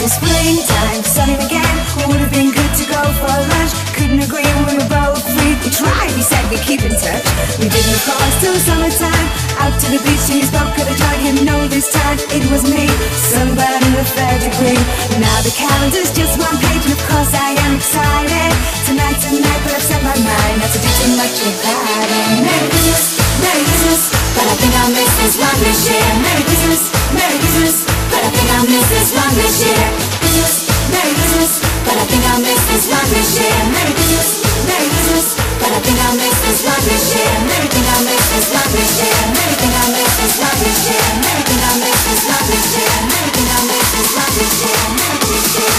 Springtime, sunny again. Would have been good to go for lunch. Couldn't agree, we were both free. We tried, we said we'd keep in touch. We didn't of course till summertime. Out to the beach and he spoke of the joy. You know this time it was me, somebody with third degree. Now the calendar's just one page and of course I am excited. Tonight, but I've set my mind not to do too much about it. Merry Christmas, but I think I'll miss this one this year. Merry Christmas, but I think I'll miss this one this year. Merry Christmas, but I think I'll miss this one this year. Merry Christmas, but I think I'll miss this one this year. Merry think I'll miss this one this year. Merry think I'll miss this one this year. Merry think I'll miss this one this year. Merry think I'll miss this one this year. Merry this year.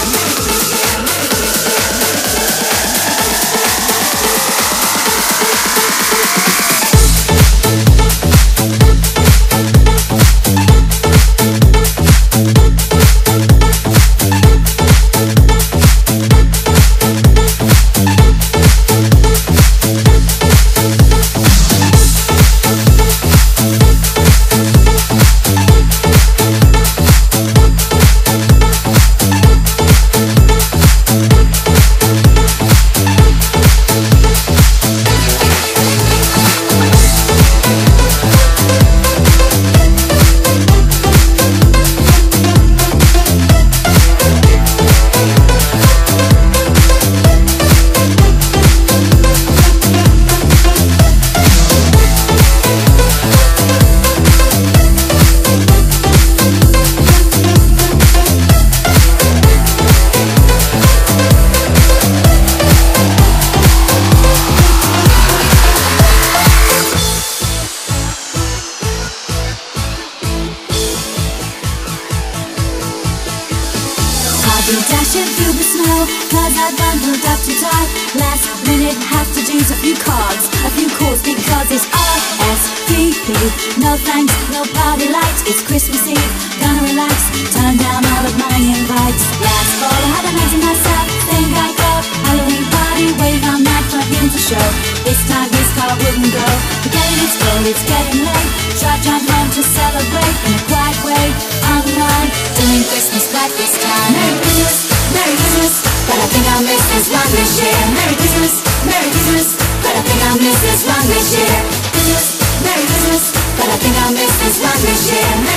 Dashing through the snow, cause I bundled up too tight. Last minute, have to do a few cards, a few calls, because it's RSVP. No thanks, no party lights, it's Christmas Eve. Gonna relax, turn down all of my invites. Last fall I had a night to myself, think I thought Halloween party, waiting all night for him to show. This time his car wouldn't go, forgetting it's full, it's getting late. Try drive home to celebrate in a quiet way, online, doing Christmas right this time. Merry Christmas, but I think I'll miss this one this year. Merry Christmas, but I think I'll miss this one this year. Merry Christmas, but I think I'll miss this one this year.